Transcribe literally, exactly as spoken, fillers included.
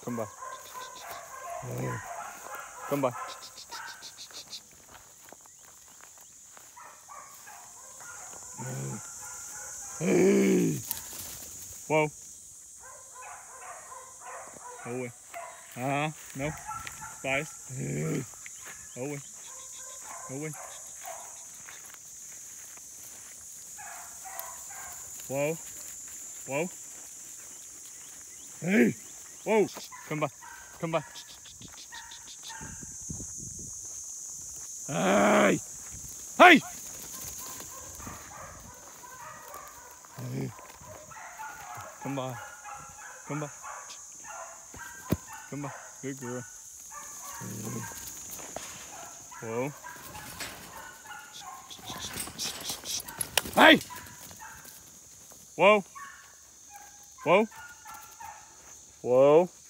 Come by. Come by. Hey. Whoa. Go away. Uh-huh. No. Spice. Go away. Go away. Whoa. Whoa. Hey. Whoa. Come by. Come by. Hey. Hey. Hey. Come by. Come by. Come by. Good girl. Whoa. Hey. Whoa. Whoa. Whoa.